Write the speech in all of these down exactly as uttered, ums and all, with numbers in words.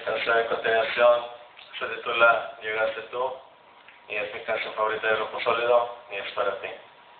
canción de continuación se titula Llegaste tú y es mi canción favorita de Grupo Sólido y es para ti.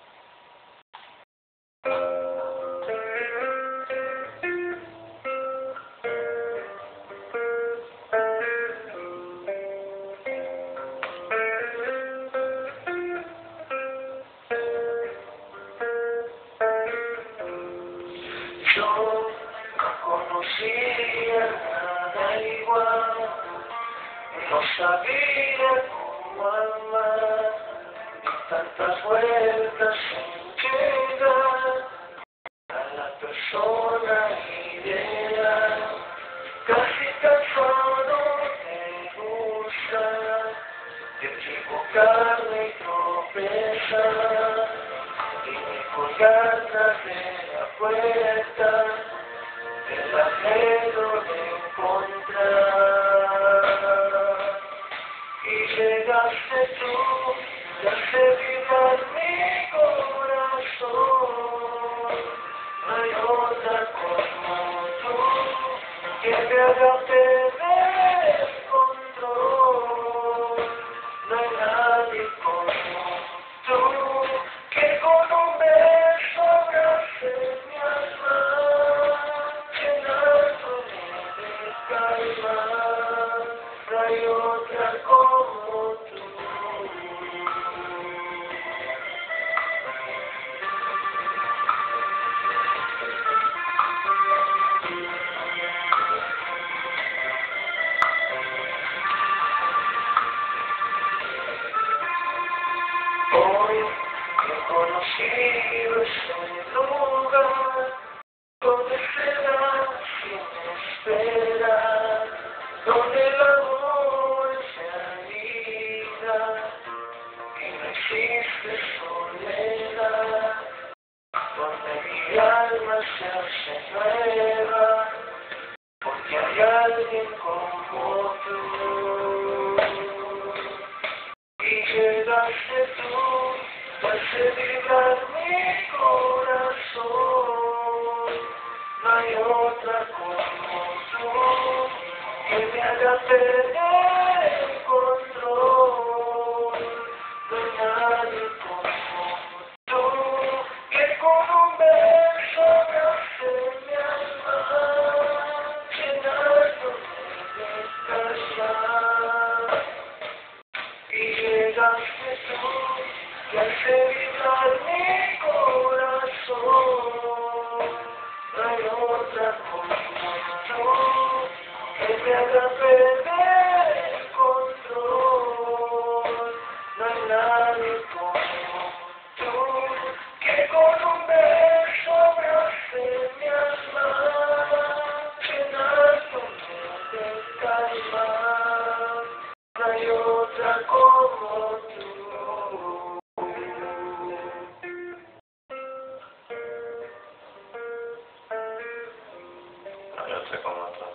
Yo no conocía nada igual, no sabía cómo amar, di tantas vueltas sin llegar a la persona ideal. Casi tan solo me gusta equivocarme y tropezar y me colgarlas de la puerta el anhelo de encontrar. Y llegaste tú, y hace vibrar mi corazón. No hay otra como tú que me haga perder el control. No hay nadie como tú que con un beso abrace mi alma, llenándome de calma. No hay otra como tú. Hoy he conocido ese lugar donde se da sin esperar, donde el amor se anida y no existe soledad, donde mi alma se hace nueva, porque hay alguien como tú. Y llegaste tú, me hace vibrar mi corazón. No hay otra como tú que me haga perder el control. No hay nadie como tú que con un beso abrace mi alma, llenándome de calma. Y llegaste tú, que hace vibrar mi corazón. No hay otra como tú que me haga perder el control. No hay nadie como tú que con un beso abrace mi alma, llenándome de calma. No hay otra como tú. No hay otra como tú.